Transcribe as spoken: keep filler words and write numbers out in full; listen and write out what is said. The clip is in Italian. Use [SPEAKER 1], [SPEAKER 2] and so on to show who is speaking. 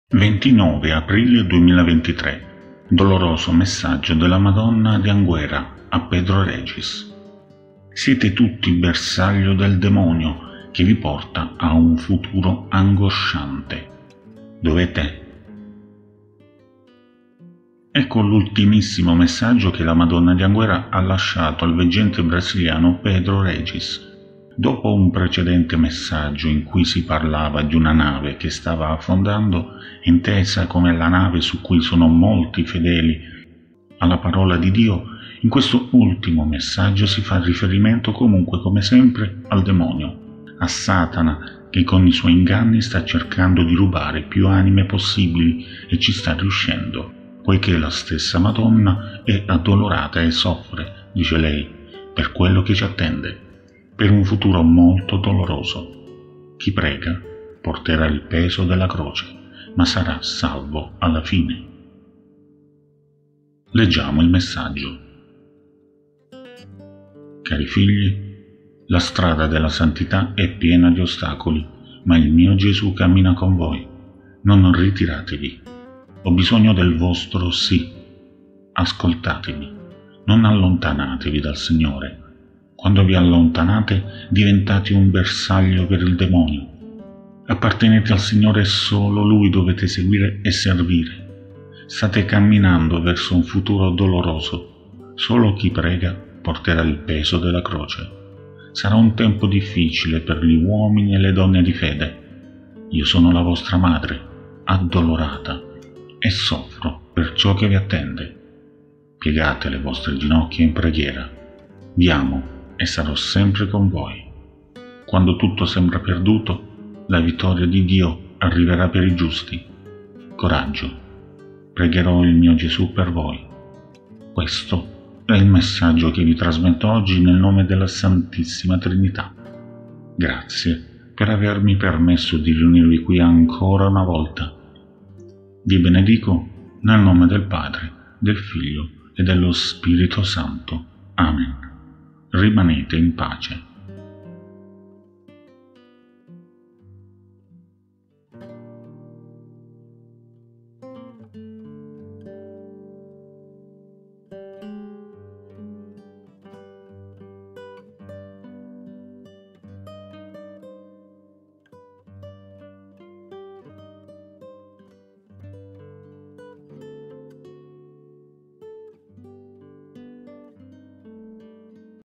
[SPEAKER 1] ventinove aprile duemilaventitré. Doloroso messaggio della Madonna di Anguera a Pedro Regis. Siete tutti bersaglio del demonio che vi porta a un futuro angosciante. Dovete... Ecco l'ultimissimo messaggio che la Madonna di Anguera ha lasciato al veggente brasiliano Pedro Regis. Dopo un precedente messaggio in cui si parlava di una nave che stava affondando, intesa come la nave su cui sono molti fedeli alla parola di Dio, in questo ultimo messaggio si fa riferimento comunque, come sempre, al demonio, a Satana, che con i suoi inganni sta cercando di rubare più anime possibili e ci sta riuscendo, poiché la stessa Madonna è addolorata e soffre, dice lei, per quello che ci attende, per un futuro molto doloroso. Chi prega porterà il peso della croce, ma sarà salvo alla fine. Leggiamo il messaggio. Cari figli, la strada della santità è piena di ostacoli, ma il mio Gesù cammina con voi. Non ritiratevi. Ho bisogno del vostro sì. Ascoltatemi. Non allontanatevi dal Signore. Quando vi allontanate, diventate un bersaglio per il demonio. Appartenete al Signore e solo Lui dovete seguire e servire. State camminando verso un futuro doloroso. Solo chi prega porterà il peso della croce. Sarà un tempo difficile per gli uomini e le donne di fede. Io sono la vostra madre, addolorata, e soffro per ciò che vi attende. Piegate le vostre ginocchia in preghiera. Vi amo e sarò sempre con voi. Quando tutto sembra perduto, la vittoria di Dio arriverà per i giusti. Coraggio. Pregherò il mio Gesù per voi. Questo è il messaggio che vi trasmetto oggi nel nome della Santissima Trinità. Grazie per avermi permesso di riunirvi qui ancora una volta. Vi benedico nel nome del Padre, del Figlio e dello Spirito Santo. Amen. Rimanete in pace.